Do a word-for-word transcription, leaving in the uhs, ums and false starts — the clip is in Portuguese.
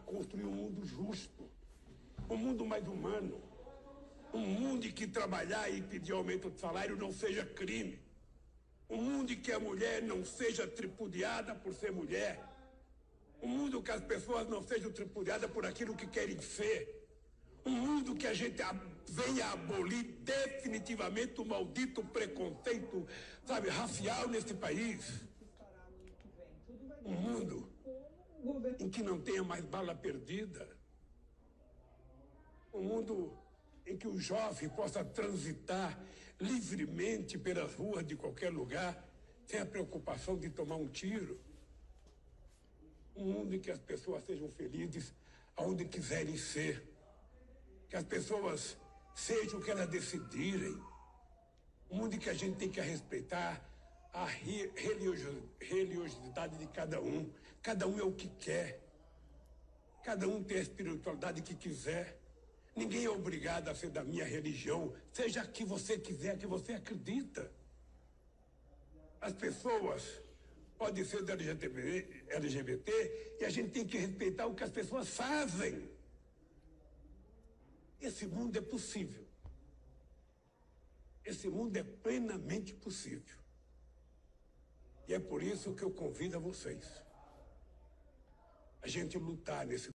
construir um mundo justo, um mundo mais humano, um mundo em que trabalhar e pedir aumento de salário não seja crime, um mundo em que a mulher não seja tripudiada por ser mulher, um mundo que as pessoas não sejam tripudiadas por aquilo que querem ser, um mundo que a gente venha abolir definitivamente o maldito preconceito, sabe, racial nesse país. Um mundo em que não tenha mais bala perdida. Um mundo em que o jovem possa transitar livremente pelas ruas de qualquer lugar, sem a preocupação de tomar um tiro. Um mundo em que as pessoas sejam felizes aonde quiserem ser. Que as pessoas sejam o que elas decidirem. Um mundo em que a gente tem que respeitar a religiosidade de cada um. Cada um é o que quer. Cada um tem a espiritualidade que quiser. Ninguém é obrigado a ser da minha religião, seja a que você quiser, a que você acredita. As pessoas podem ser do L G B T e a gente tem que respeitar o que as pessoas fazem. Esse mundo é possível. Esse mundo é plenamente possível. E é por isso que eu convido a vocês a gente lutar nesse